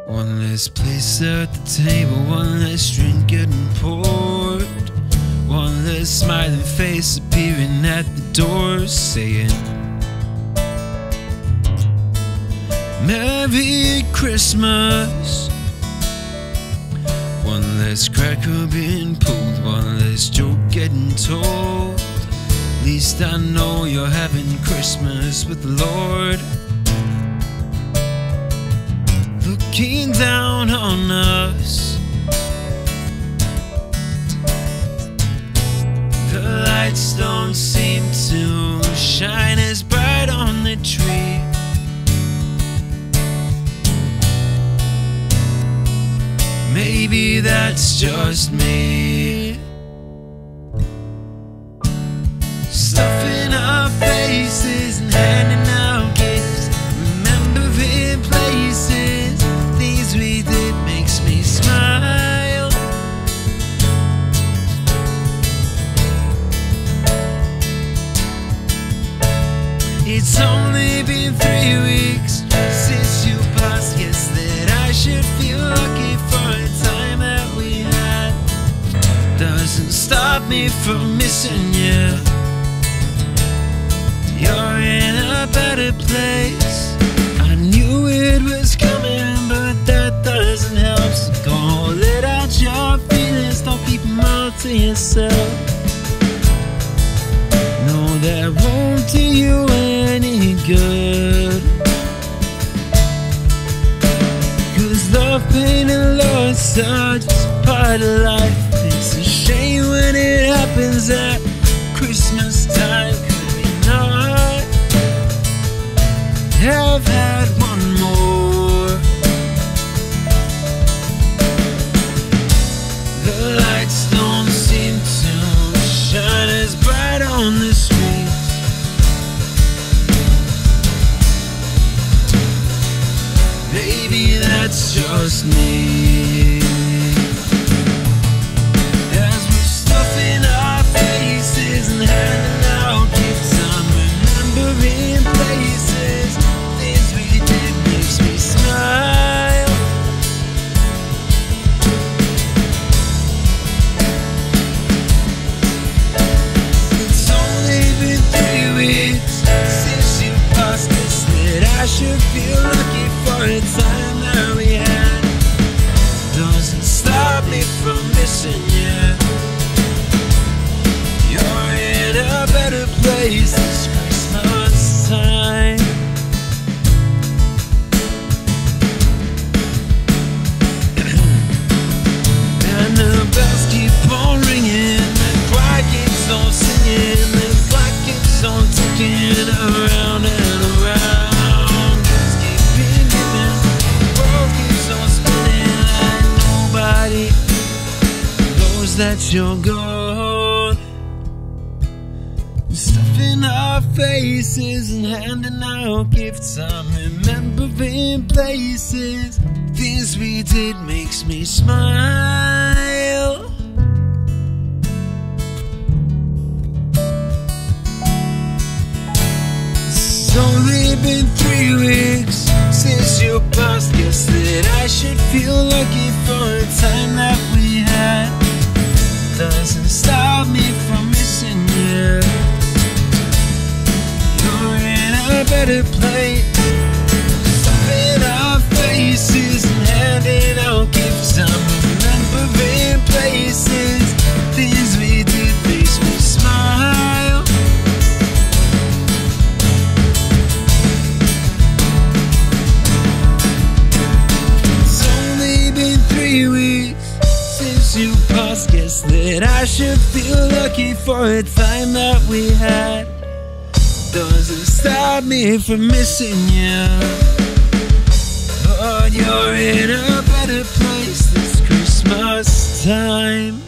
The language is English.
One less place at the table, one less drink getting poured, one less smiling face appearing at the door saying Merry Christmas. One less cracker being pulled, one less joke getting told. At least I know you're having Christmas with the Lord. Looking down on us, the lights don't seem to shine as bright on the tree. Maybe that's just me. Stuffing our faces and handing out gifts, remembering places, things we did makes me smile. It's only been 3 weeks since you passed. Guess that I should feel lucky for a time that we had. Doesn't stop me from missing you. You're in a better place. I knew it was coming, but that doesn't help. So go let out your feelings, don't keep them all to yourself. No, that won't do you any good. 'Cause love, pain, and loss are just part of life. It's a shame when it happens at Christmas time. Could we not have had one more? The lights don't seem to shine as bright on the streets. Maybe that's just me. As we're stuffing our faces and handing out gifts, I'm remembering places, things we did makes me smile. It's only been 3 weeks since you passed. Guess that I should feel lucky for a time that we had. Doesn't stop me from missing you. You're in a better place this Christmas time. And the bells keep on ringing, the choir keeps on singing, the clock keeps on ticking around and around. Just keep giving, the world keeps on spinning like nobody knows that you're gone. Stuffing our faces and handing out gifts, I'm remembering places, things we did makes me smile. It's only been 3 weeks since you passed. Guess that I should feel lucky for a time that we had. Doesn't stop me from missing you. You're in a better place. Stuffing our faces and handing out gifts, I'm remembering places, things we did makes me smile. It's only been 3 weeks since you passed. Guess that I should feel lucky for a time that we had. Doesn't stop me from missing you. But you're in a better place this Christmas time.